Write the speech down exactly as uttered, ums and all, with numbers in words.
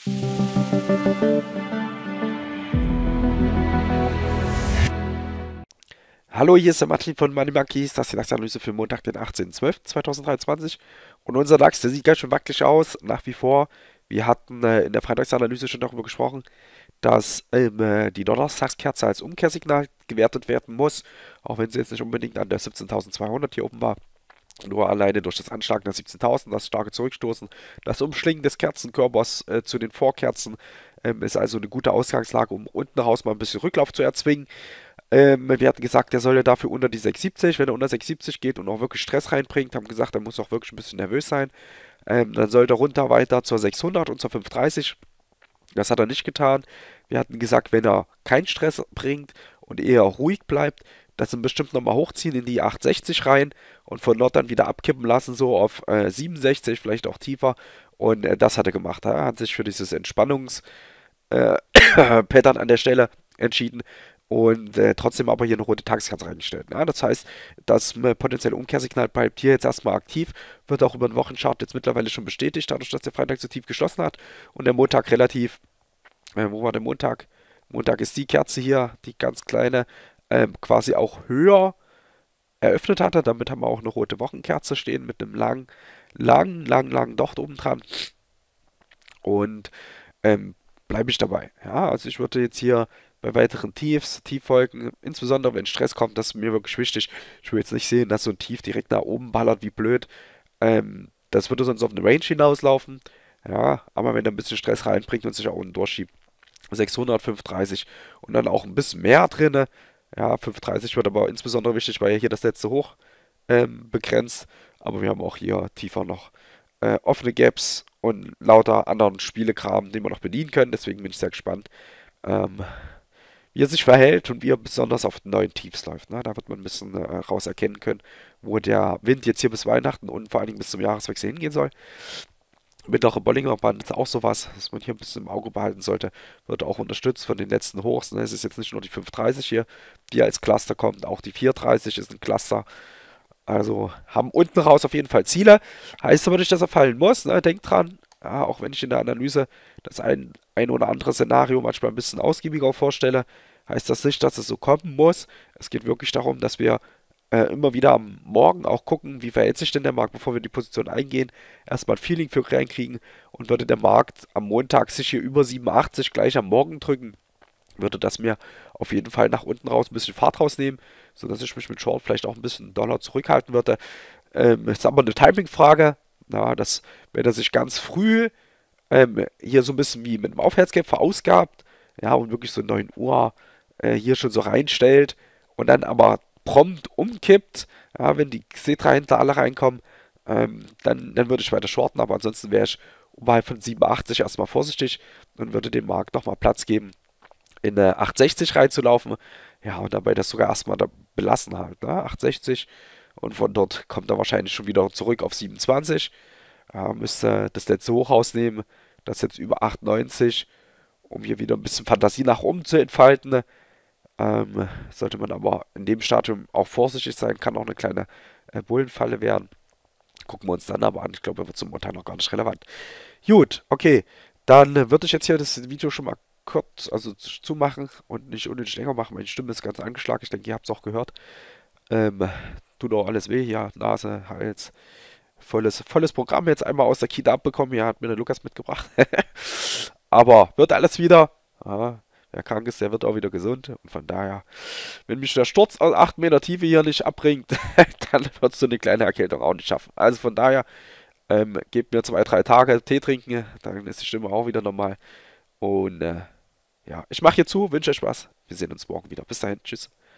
Hallo, hier ist der Martin von Money Monkeys, das ist die DAX-Analyse für Montag, den achtzehnten zwölften zweitausenddreiundzwanzig. Und unser DAX, der sieht ganz schön wackelig aus, nach wie vor. Wir hatten äh, in der Freitagsanalyse schon darüber gesprochen, dass ähm, äh, die Donnerstagskerze als Umkehrsignal gewertet werden muss, auch wenn sie jetzt nicht unbedingt an der siebzehntausendzweihundert hier oben war. Nur alleine durch das Anschlagen der siebzehntausend, das starke Zurückstoßen, das Umschlingen des Kerzenkörpers äh, zu den Vorkerzen ähm, ist also eine gute Ausgangslage, um unten raus mal ein bisschen Rücklauf zu erzwingen. Ähm, wir hatten gesagt, der soll ja dafür unter die sechs siebzig, wenn er unter sechs siebzig geht und auch wirklich Stress reinbringt, haben gesagt, er muss auch wirklich ein bisschen nervös sein. Ähm, dann soll er runter weiter zur sechshundert und zur fünfhundertdreißig. Das hat er nicht getan. Wir hatten gesagt, wenn er keinen Stress bringt und eher ruhig bleibt, das dann bestimmt nochmal hochziehen in die achthundertsechzig rein und von dort dann wieder abkippen lassen, so auf äh, siebenundsechzig, vielleicht auch tiefer. Und äh, das hat er gemacht. Er hat sich für dieses Entspannungs-Pattern an der Stelle entschieden und äh, trotzdem aber hier eine rote Tageskerze reingestellt. Ja, das heißt, das äh, potenzielle Umkehrsignal bleibt hier jetzt erstmal aktiv, wird auch über den Wochenchart jetzt mittlerweile schon bestätigt, dadurch, dass der Freitag so tief geschlossen hat und der Montag relativ, äh, wo war der Montag? Montag ist die Kerze hier, die ganz kleine, ähm, quasi auch höher eröffnet hatte. Damit haben wir auch eine rote Wochenkerze stehen mit einem langen, langen, langen, langen Docht oben dran. Und ähm, bleibe ich dabei. Ja, also ich würde jetzt hier bei weiteren Tiefs, Tieffolgen, insbesondere wenn Stress kommt, das ist mir wirklich wichtig. Ich will jetzt nicht sehen, dass so ein Tief direkt nach oben ballert, wie blöd. Ähm, das würde sonst auf eine Range hinauslaufen. Ja, aber wenn er ein bisschen Stress reinbringt und sich auch unten durchschiebt, sechshundert, fünfhundertdreißig und dann auch ein bisschen mehr drinne. Ja, fünfhundertdreißig wird aber insbesondere wichtig, weil ja hier das letzte Hoch ähm, begrenzt. Aber wir haben auch hier tiefer noch äh, offene Gaps und lauter anderen Spielekram, den wir noch bedienen können. Deswegen bin ich sehr gespannt, ähm, wie er sich verhält und wie er besonders auf den neuen Tiefs läuft. Ne? Da wird man ein bisschen äh, raus erkennen können, wo der Wind jetzt hier bis Weihnachten und vor allen Dingen bis zum Jahreswechsel hingehen soll. Mittlere Bollinger Band ist auch sowas, was man hier ein bisschen im Auge behalten sollte. Wird auch unterstützt von den letzten Hochs. Ne? Es ist jetzt nicht nur die fünfhundertdreißig hier, die als Cluster kommt, auch die vierhundertdreißig ist ein Cluster. Also haben unten raus auf jeden Fall Ziele. Heißt aber nicht, dass er fallen muss. Ne? Denkt dran, ja, auch wenn ich in der Analyse das ein, ein oder andere Szenario manchmal ein bisschen ausgiebiger vorstelle, heißt das nicht, dass es so kommen muss. Es geht wirklich darum, dass wir äh, immer wieder am Morgen auch gucken, wie verhält sich denn der Markt, bevor wir die Position eingehen. Erstmal ein Feeling für reinkriegen und würde der Markt am Montag sich hier über siebenundachtzig gleich am Morgen drücken, würde das mir auf jeden Fall nach unten raus ein bisschen Fahrt rausnehmen, sodass ich mich mit Short vielleicht auch ein bisschen Dollar zurückhalten würde. Ähm, ist aber eine Timing-Frage. Na, dass, wenn er sich ganz früh ähm, hier so ein bisschen wie mit einem Aufwärtsgap verausgabt, ja, und wirklich so neun Uhr äh, hier schon so reinstellt und dann aber prompt umkippt, ja, wenn die Xetra-Händler alle reinkommen, ähm, dann, dann würde ich weiter shorten, aber ansonsten wäre ich oberhalb von siebenundachtzig erstmal vorsichtig und würde dem Markt nochmal Platz geben, in äh, achthundertsechzig reinzulaufen. Ja, und dabei das sogar erstmal da belassen halt, ne? achthundertsechzig. Und von dort kommt er wahrscheinlich schon wieder zurück auf siebenundzwanzig. Ja, müsste das letzte Hoch rausnehmen. Das jetzt über achtundneunzig, um hier wieder ein bisschen Fantasie nach oben zu entfalten. Ähm, sollte man aber in dem Stadium auch vorsichtig sein. Kann auch eine kleine äh, Bullenfalle werden. Gucken wir uns dann aber an. Ich glaube, er wird zum Urteil noch gar nicht relevant. Gut, okay. Dann äh, würde ich jetzt hier das Video schon mal kurz also zumachen und nicht unnötig länger machen. Meine Stimme ist ganz angeschlagen. Ich denke, ihr habt es auch gehört. Ähm, tut auch alles weh hier. Nase, Hals. Volles, volles Programm jetzt einmal aus der Kita abbekommen. Hier hat mir der Lukas mitgebracht. Aber wird alles wieder. Ja, wer krank ist, der wird auch wieder gesund. Und von daher, wenn mich der Sturz aus acht Meter Tiefe hier nicht abbringt, dann wird es so eine kleine Erkältung auch nicht schaffen. Also von daher, ähm, gebt mir zwei, drei Tage Tee trinken, dann ist die Stimme auch wieder normal. Und äh, ja, ich mache hier zu, wünsche euch was. Wir sehen uns morgen wieder. Bis dahin, tschüss.